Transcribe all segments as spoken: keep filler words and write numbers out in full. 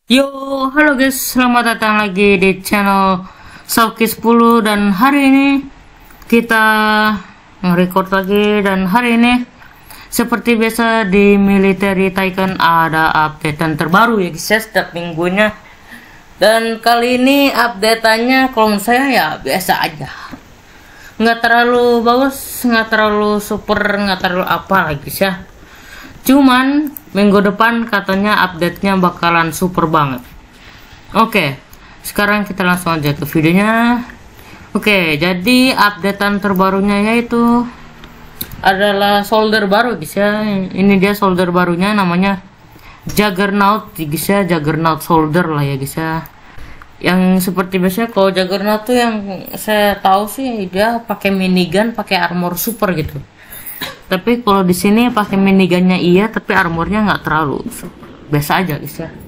Yo, halo guys, selamat datang lagi di channel Sauki sepuluh. Dan hari ini kita nge-record lagi. Dan hari ini seperti biasa di Military Tycoon ada updatean terbaru ya guys ya, setiap minggunya. Dan kali ini updateannya kalau menurut saya ya biasa aja, nggak terlalu bagus, nggak terlalu super, nggak terlalu apa lagi guys ya. Cuman minggu depan katanya update-nya bakalan super banget. Oke, sekarang kita langsung aja ke videonya. Oke, jadi updatean terbarunya yaitu adalah soldier baru guys ya. Ini dia soldier barunya, namanya Juggernaut guys ya, Juggernaut soldier lah ya guys ya. Yang seperti biasanya kalau Juggernaut tuh yang saya tahu sih dia pakai minigun, pakai armor super gitu. Tapi kalau di sini pakai minigunnya iya, tapi armornya nggak terlalu, biasa aja guys ya.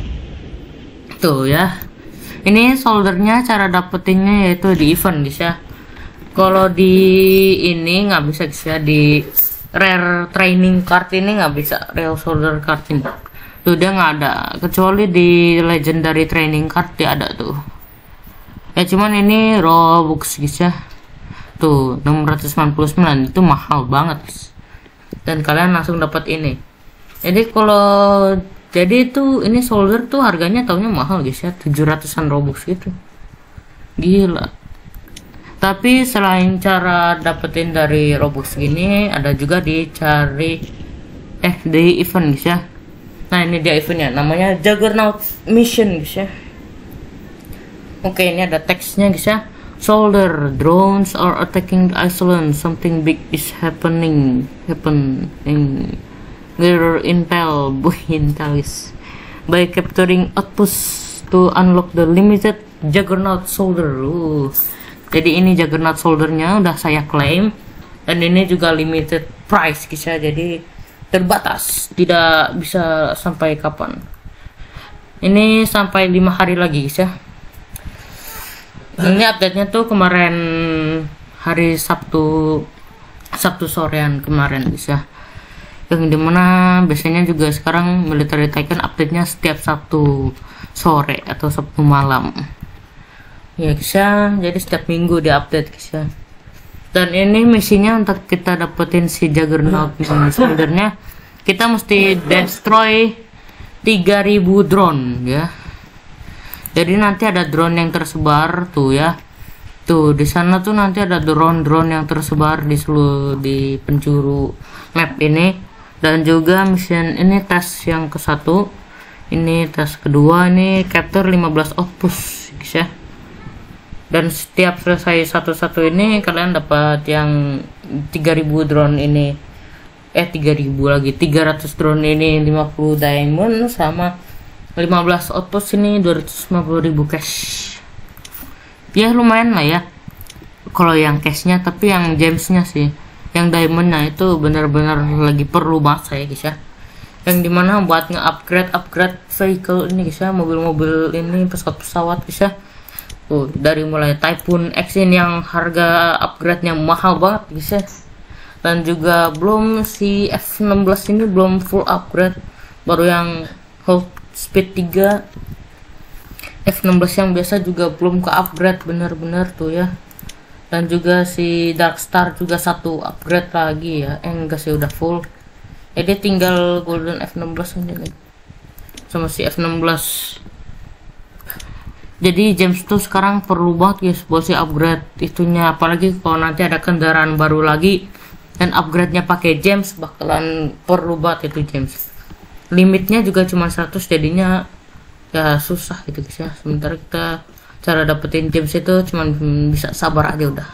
Tuh ya, ini soldernya cara dapetinnya yaitu di event guys ya. Kalau di ini nggak bisa guys ya, di rare training card ini nggak bisa, rare solder card ini tuh dia nggak ada, kecuali di legendary training card dia ada tuh ya. Cuman ini Robux guys ya, tuh enam ratus sembilan puluh sembilan, itu mahal banget dan kalian langsung dapat ini. Jadi kalau jadi itu ini soldier tuh harganya taunya mahal guys ya, tujuh ratusan Robux gitu, gila. Tapi selain cara dapetin dari Robux gini, ada juga dicari eh di event guys ya. Nah ini dia eventnya, namanya Juggernaut Mission guys ya. Oke, ini ada teksnya guys ya. Soldier, drones are attacking the island. Something big is happening. Happening. Their intel, boy intel is by capturing outposts to unlock the limited Juggernaut soldier. Uh. Jadi ini Juggernaut soldiernya udah saya claim, dan ini juga limited price guys ya. Jadi terbatas, tidak bisa sampai kapan. Ini sampai lima hari lagi guys ya. Ini update-nya tuh kemarin hari Sabtu Sabtu sorean kemarin guys ya. Yang dimana biasanya juga sekarang Military Tycoon update-nya setiap Sabtu sore atau Sabtu malam ya guys ya. Jadi setiap minggu di update guys ya. Dan ini misinya untuk kita dapetin si Juggernaut soldernya, kita mesti destroy tiga ribu drone ya. Jadi nanti ada drone yang tersebar tuh ya. Tuh di sana tuh nanti ada drone-drone yang tersebar di seluruh di penjuru map ini. Dan juga mission ini tes yang ke satu, ini tes kedua, ini capture lima belas outpost guys ya. Dan setiap selesai satu-satu ini kalian dapat yang tiga ribu drone ini, eh tiga ribu lagi, tiga ratus drone ini lima puluh diamond, sama lima belas outpost ini dua ratus lima puluh ribu cash. Ya lumayan lah ya kalau yang cashnya, tapi yang gemsnya sih, yang diamondnya itu benar-benar lagi perlu banget saya guys ya. Yang dimana buat nge-upgrade upgrade vehicle ini guys ya, mobil-mobil ini, pesawat-pesawat guys ya. Tuh, dari mulai Typhoon X ini yang harga upgrade-nya mahal banget guys ya. Dan juga belum si F enam belas ini belum full upgrade, baru yang hold speed tiga. F enam belas yang biasa juga belum ke upgrade bener-bener tuh ya. Dan juga si Dark Star juga satu upgrade lagi ya, eh enggak sih udah full. Jadi tinggal Golden F enam belas aja nih sama si F enam belas. Jadi James tuh sekarang perlu banget guys buat si upgrade itunya, apalagi kalau nanti ada kendaraan baru lagi dan upgrade-nya pakai James, bakalan perlu banget itu James. Limitnya juga cuma seratus, jadinya ya susah gitu guys ya. Sementara kita cara dapetin James itu cuma bisa sabar aja udah.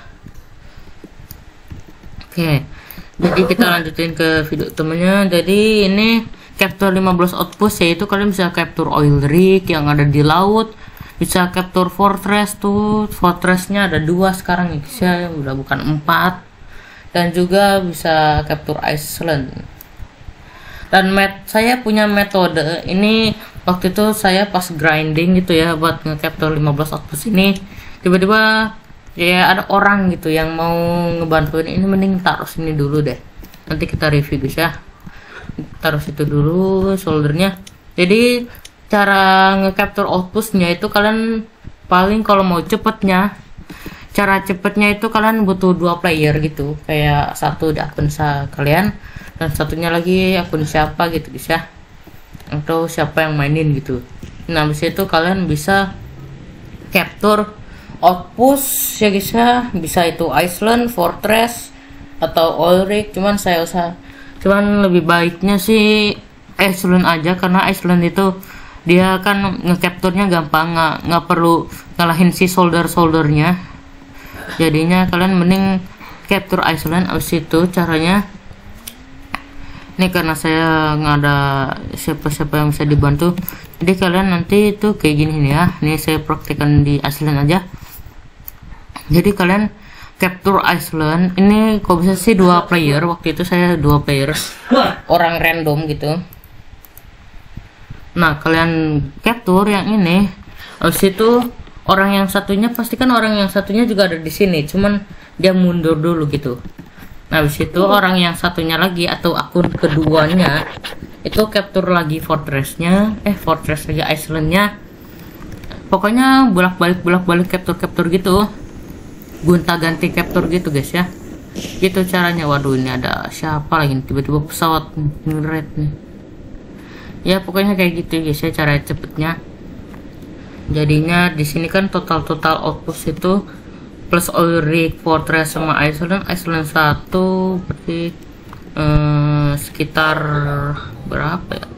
Oke, jadi kita lanjutin ke video temennya. Jadi ini capture lima belas outpost, yaitu kalian bisa capture oil rig yang ada di laut, bisa capture fortress tuh, fortressnya ada dua sekarang ya guys ya, udah bukan empat. Dan juga bisa capture Iceland. Dan met saya punya metode ini, waktu itu saya pas grinding gitu ya buat nge-capture lima belas outpost ini, tiba-tiba ya ada orang gitu yang mau ngebantuin ini, mending taruh sini dulu deh, nanti kita review guys ya. Taruh situ dulu soldernya. Jadi cara nge-capture outpostnya itu kalian paling kalau mau cepetnya, cara cepetnya itu kalian butuh dua player gitu, kayak satu di akun kalian dan satunya lagi akun siapa gitu guys ya, atau siapa yang mainin gitu. Nah habis itu kalian bisa capture outpost ya guys ya, bisa itu Island, Fortress atau Oil Rig, cuman saya usah cuman lebih baiknya sih Island aja, karena Island itu dia kan ngecapturnya gampang, nggak nggak perlu ngalahin si solder soldernya, jadinya kalian mending capture Island. Abis itu caranya ini karena saya nggak ada siapa-siapa yang bisa dibantu, jadi kalian nanti itu kayak gini nih ya, ini saya praktekkan di Island aja. Jadi kalian capture Island ini kok bisa sih dua player, waktu itu saya dua player orang random gitu. Nah kalian capture yang ini, habis itu orang yang satunya pastikan orang yang satunya juga ada di sini, cuman dia mundur dulu gitu. Nah habis itu orang yang satunya lagi atau akun keduanya itu capture lagi fortressnya, eh fortress lagi Islandnya, pokoknya bolak-balik bolak-balik capture capture gitu, gonta ganti capture gitu guys ya, gitu caranya. Waduh ini ada siapa lagi, tiba-tiba pesawat ngeret nih ya, pokoknya kayak gitu guys ya cara cepetnya. Jadinya di sini kan total total outpost itu plus Oil Rig, Fortress sama Island, Island satu berarti eh, sekitar berapa ya,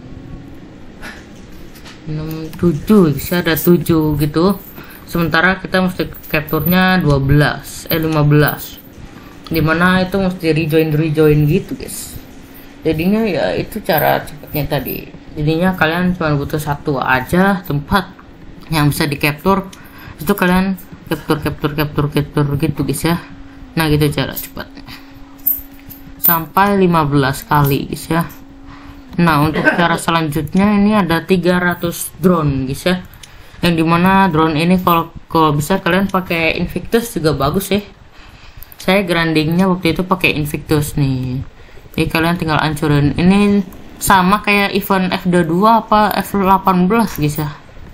enam tujuh bisa ada tujuh gitu, sementara kita mesti capture-nya dua belas eh lima belas, dimana itu mesti rejoin rejoin gitu guys. Jadinya ya itu cara cepatnya tadi, jadinya kalian cuma butuh satu aja tempat yang bisa di capture, itu kalian capture capture capture capture gitu guys ya. Nah gitu cara cepatnya sampai lima belas kali guys ya. Nah untuk cara selanjutnya ini ada tiga ratus drone guys ya, yang dimana drone ini kalau kalau bisa kalian pakai Invictus juga bagus ya. Saya grindingnya waktu itu pakai Invictus nih, jadi kalian tinggal hancurin. Ini sama kayak event F dua puluh dua apa F delapan belas guys ya,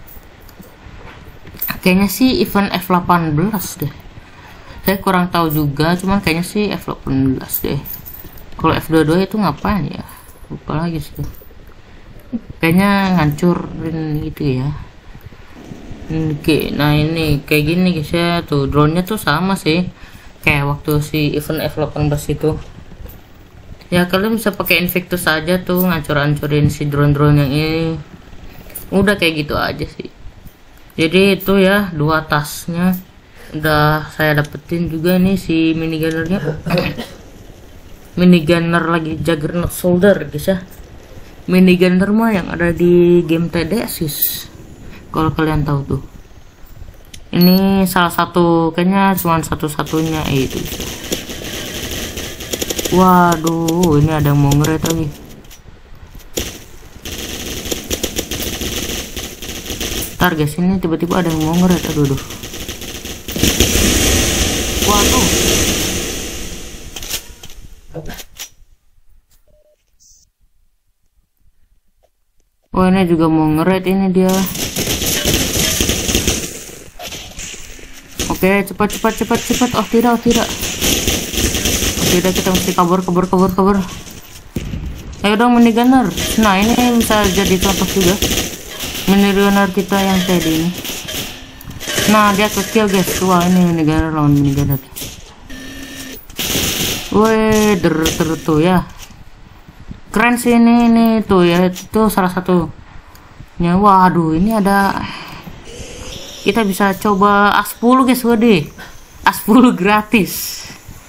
kayaknya sih event F delapan belas deh, saya kurang tahu juga, cuman kayaknya sih F delapan belas deh. Kalau F dua puluh dua itu ngapain ya, lupa lagi sih, kayaknya ngancurin gitu ya. Oke, nah ini kayak gini guys ya, tuh drone-nya tuh sama sih kayak waktu si event F delapan belas itu ya. Kalian bisa pakai Invictus aja tuh, ngancur-ancurin si drone-drone yang ini, udah kayak gitu aja sih. Jadi itu ya dua tasnya udah saya dapetin juga nih, si minigunnernya minigunner lagi Juggernaut Soldier guys ya. Minigunner mah yang ada di game T D S kalau kalian tahu tuh, ini salah satu, kayaknya cuma satu-satunya itu. Waduh ini ada yang mau ngeret lagi. Ntar guys ini tiba-tiba ada yang mau ngeret, aduh aduh. Waduh wah ini juga mau ngeret ini dia. Oke cepat cepat cepat cepat, oh tidak oh tidak oh tidak, kita mesti kabur kabur kabur kabur. Ayo dong minigunner. Nah ini bisa jadi contoh juga minigunner kita yang tadi ini. Nah dia ke kill guys. Wah ini minigunner lawan minigunner. Weh der der tuh ya, keren sih ini ini tuh ya, itu salah satu nya. Waduh ini ada, kita bisa coba A sepuluh guys. Waduh A sepuluh gratis.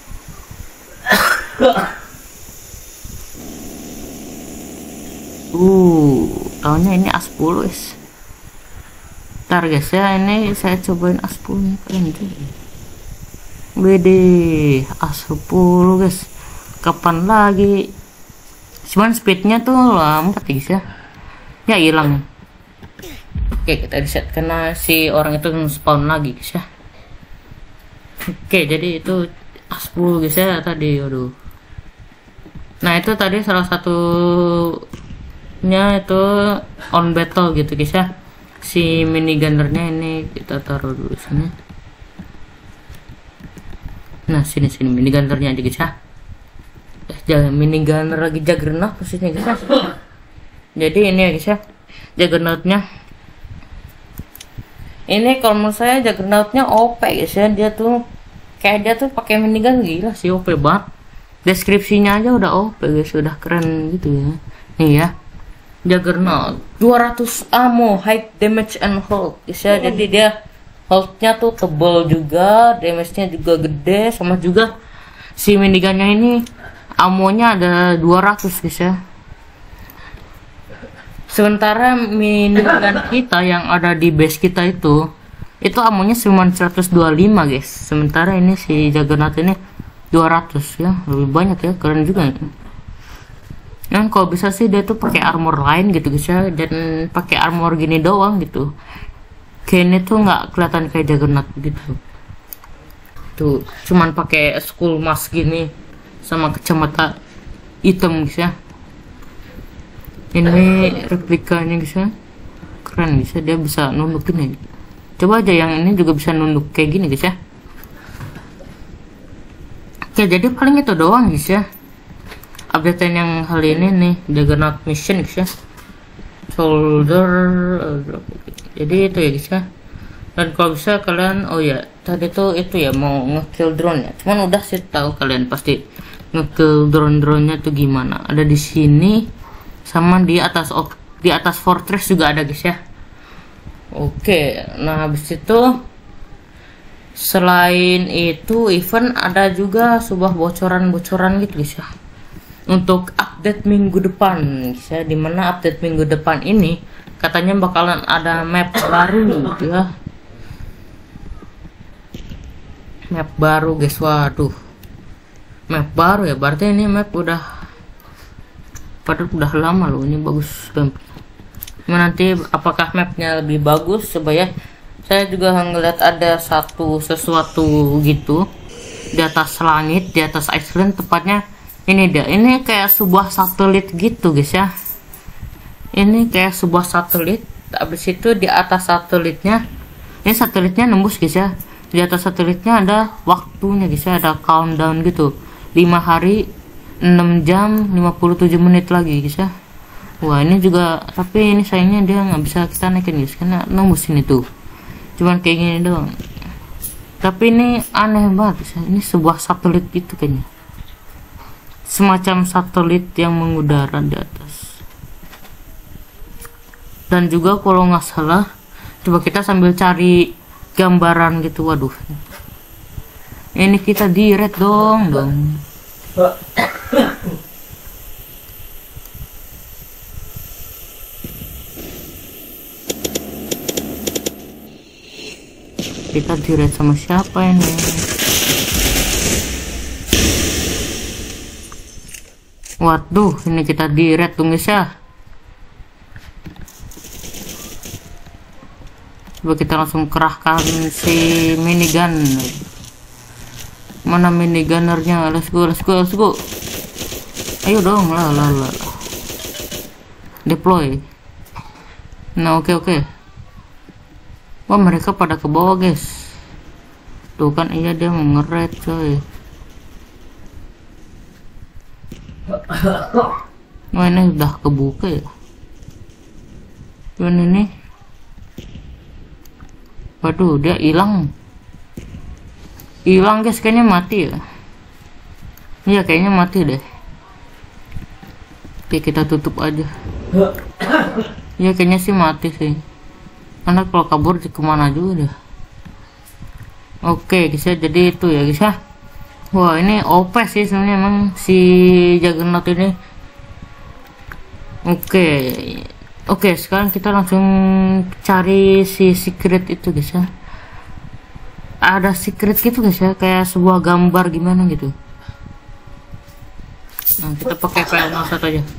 uh tahunnya ini A sepuluh guys. Ntar guys ya ini saya cobain A sepuluh, keren juga. W D A sepuluh guys, kapan lagi, cuman speednya tuh lambat guys ya, ya hilang. Oke kita reset karena si orang itu spawn lagi guys ya. Oke jadi itu A sepuluh guys ya tadi. Aduh, nah itu tadi salah satu nya itu on battle gitu guys ya. Si minigunnernya ini kita taruh dulu sini. Nah sini sini minigunnernya aja guys ya. Eh, jangan minigunner lagi Juggernaut posisinya guys ya. Jadi ini ya guys ya, Juggernautnya. Ini kalau menurut saya Juggernautnya O P guys ya. Dia tuh kayak dia tuh pakai minigun gila sih, O P banget. Deskripsinya aja udah O P guys, udah keren gitu ya. Nih ya, Juggernaut dua ratus ammo, high damage and hold guys ya. Jadi dia holdnya tuh tebal juga, damage-nya juga gede, sama juga si minigunnya ini ammonya ada dua ratus guys ya. Sementara minigun kita yang ada di base kita itu itu ammonya cuma seratus dua puluh lima guys. Sementara ini si Juggernaut ini dua ratus ya, lebih banyak ya, keren juga ya. Dan kalau bisa sih dia tuh pakai armor lain gitu guys ya, dan pakai armor gini doang gitu. Kayaknya tuh nggak kelihatan kayak Juggernaut gitu. Tuh cuman pakai skull mask gini sama kacamata hitam guys ya. Ini replikanya guys ya, keren guys ya, dia bisa nunduk gini. Coba aja yang ini juga bisa nunduk kayak gini guys ya. Oke, jadi paling itu doang guys ya updatean yang kali ini nih, Juggernaut mission guys ya. Soldier, jadi itu ya guys ya. Dan kalau bisa kalian, oh ya tadi tuh itu ya mau ngekill drone ya, cuman udah sih tahu kalian pasti ngekill drone-dronenya tuh gimana. Ada di sini sama di atas, oh, di atas fortress juga ada guys ya. Oke, nah habis itu selain itu event ada juga sebuah bocoran-bocoran gitu guys ya, untuk update minggu depan guys ya. Dimana update minggu depan ini katanya bakalan ada map baru gitu ya, map baru guys. Waduh, map baru ya, berarti ini map udah padahal udah lama loh, ini bagus banget. Cuma nanti apakah mapnya lebih bagus, coba ya. Saya juga ngeliat ada satu sesuatu gitu di atas langit, di atas Iceland tepatnya. Ini dia, ini kayak sebuah satelit gitu guys ya. Ini kayak sebuah satelit. Habis itu di atas satelitnya, ini satelitnya nembus guys ya. Di atas satelitnya ada waktunya guys ya, ada countdown gitu, lima hari enam jam lima puluh tujuh menit lagi guys ya. Wah ini juga, tapi ini sayangnya dia nggak bisa kita naikin guys, karena nembus ini tuh cuman kayak gini doang. Tapi ini aneh banget guys ya. Ini sebuah satelit gitu kayaknya, semacam satelit yang mengudara di atas. Dan juga kalau nggak salah, coba kita sambil cari gambaran gitu. Waduh, ini kita di red dong dong. Kita di red sama siapa ini? Waduh, ini kita di red tuh guys ya. Coba kita langsung kerahkan si minigun. Mana minigunnernya? Let's go, let's go, let's go. Ayo dong, lah lah lah. Deploy. Nah, oke okay, oke. Okay. Wah, mereka pada ke bawah guys. Tuh kan, iya dia mau ngeret coy. Wah, ini udah kebuka ya. Dan ini, waduh, dia hilang. Hilang guys, kayaknya mati ya. Iya, kayaknya mati deh. Oke, kita tutup aja. Iya, kayaknya sih mati sih. Karena kalau kabur di kemana juga deh. Oke guys ya, jadi itu ya guys ya. Wah ini O P sih sebenarnya emang si Juggernaut ini. Oke, oke sekarang kita langsung cari si secret itu guys ya. Ada secret gitu guys ya, kayak sebuah gambar gimana gitu. Nah kita pakai file satu aja.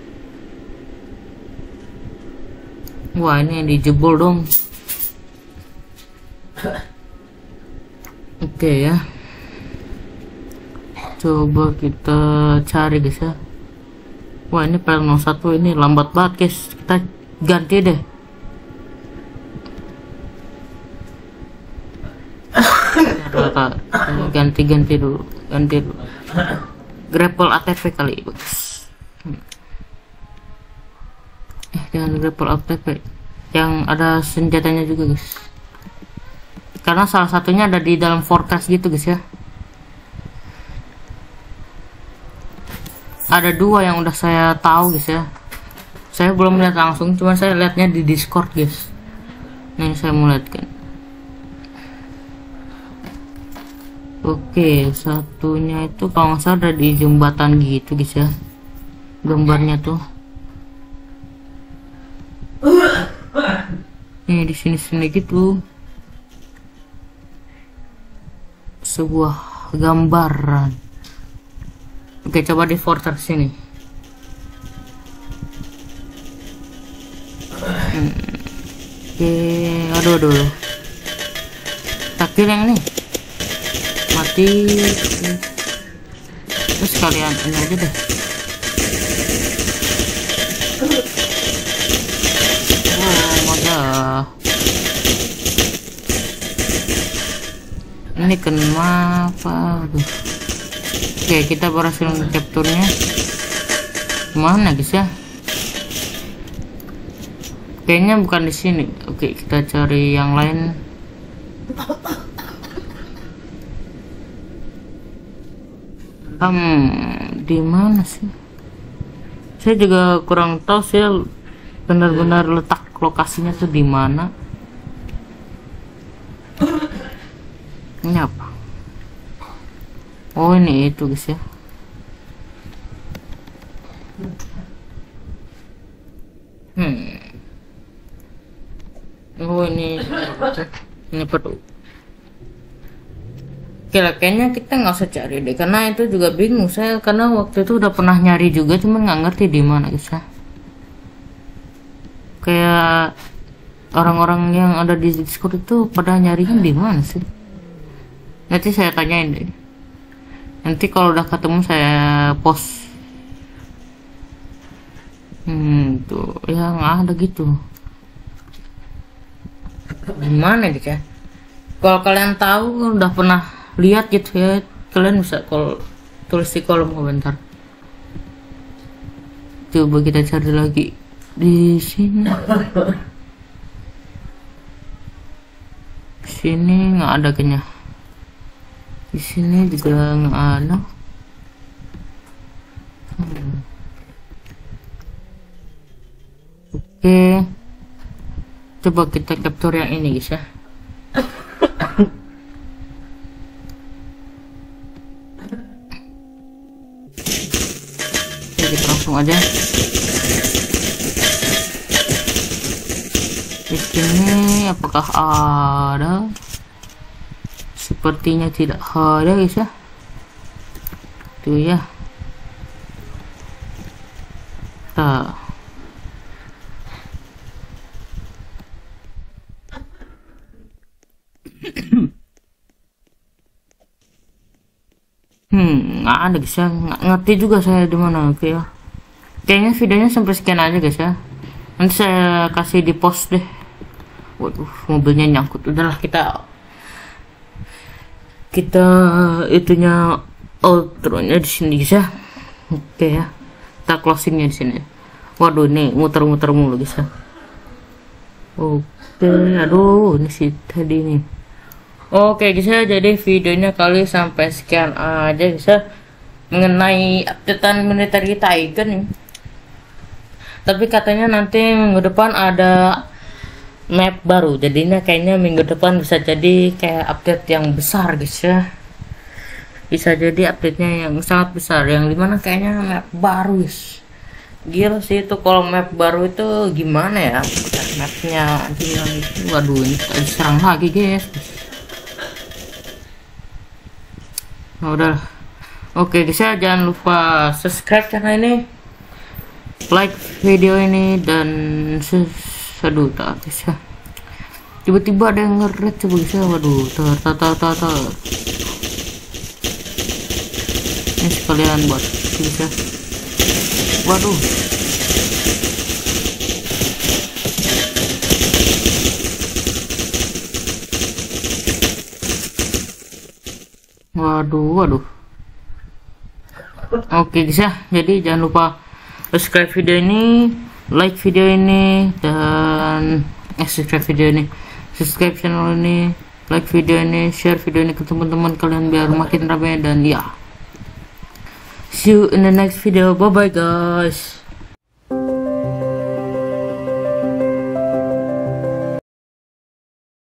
Wah ini dijebol dong. Oke ya, coba kita cari guys ya. Wah, ini player nol satu ini lambat banget guys, kita ganti deh. Ganti-ganti dulu, ganti dulu. Grapple A T V kali bagus. Eh, jangan grapple A T V, yang ada senjatanya juga guys, karena salah satunya ada di dalam fortress gitu guys ya. Ada dua yang udah saya tahu guys ya, saya belum lihat langsung, cuman saya lihatnya di Discord guys. Nih saya mau lihat kan. Oke, satunya itu kalau nggak salah ada di jembatan gitu guys ya, gambarnya tuh. Nih di sini-sini gitu, sebuah gambaran. Oke, coba di fortress sini. Hmm. Oke, aduh aduh, aduh. Takdir yang ini mati. Terus kalian ini aja deh. Oh, madah. Ini kenapa? Aduh. Oke, kita berhasil capture-nya. Mana guys ya? Kayaknya bukan di sini. Oke, kita cari yang lain. Hmm, di mana sih? Saya juga kurang tahu sih benar-benar letak lokasinya tuh di mana. Ini apa? Oh, ini itu guys ya. Hmm. Oh, ini ini perlu. Kira kayaknya kita nggak usah cari deh, karena itu juga bingung saya, karena waktu itu udah pernah nyari juga, cuman nggak ngerti di mana guys ya. Kayak orang-orang yang ada di Discord itu pada nyarinya di mana sih? Nanti saya tanyain deh. Nanti kalau udah ketemu saya post. Hmm, tuh ya nggak ada gitu. Gimana gitu ya? Kalau kalian tahu udah pernah lihat gitu ya, kalian bisa kalau tulis di kolom komentar. Coba kita cari lagi di sini. Sini nggak ada kayaknya. Di sini juga nggak ada. Hmm. Oke, coba kita capture yang ini guys ya. Oke, kita langsung aja. Di sini apakah ada? Sepertinya tidak ada guys ya. Tuh ya. Nah. Hmm, nggak ada guys ya. Nggak ngerti juga saya di mana. Oke ya. Kayaknya videonya sampai sekian aja guys ya. Nanti saya kasih di post deh. Waduh, mobilnya nyangkut. Udahlah, kita kita itunya outro-nya di sini guys ya. Oke ya, kita closingnya di sini. Waduh, ini muter-muter mulu guys ya. Oke, aduh, ini sih tadi nih. Oke guys ya, jadi videonya kali sampai sekian aja guys ya, mengenai updatean military Tiger nih. Tapi katanya nanti minggu depan ada map baru, jadinya kayaknya minggu depan bisa jadi kayak update yang besar guys ya. Bisa jadi update-nya yang sangat besar, yang dimana kayaknya map baru guys. Gila sih itu kalau map baru itu gimana ya, mapnya gila itu. Waduh, ini kita diserang lagi guys. Nah, udah. Oke guys ya, jangan lupa subscribe channel ini, like video ini, dan aduh tak bisa, tiba-tiba ada yang ngeret coba bisa. Waduh, tar tar tar tar tar. Ini sekalian buat bisa. Waduh. Waduh, waduh. Oke guys ya, jadi jangan lupa subscribe video ini, like video ini, dan eh, subscribe video ini, subscribe channel ini, like video ini, share video ini ke teman-teman kalian biar makin ramai. Dan ya, see you in the next video. Bye bye guys.